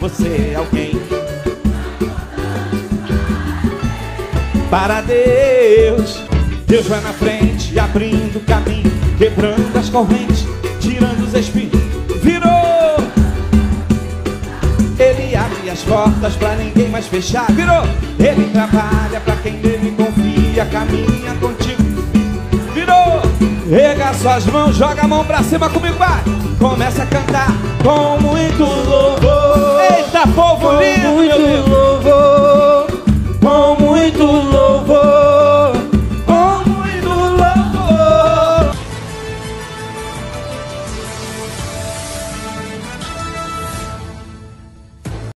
você é alguém. Para Deus, Deus vai na frente, abrindo caminho, quebrando as correntes, tirando os espinhos. Virou! Ele abre as portas pra ninguém mais fechar. Virou! Ele trabalha pra quem nele confia, caminha contigo. Virou! Rega suas mãos, joga a mão pra cima comigo, vai! Começa a cantar com muito louvor. Eita, povo lindo, muito louvor, com muito louvor.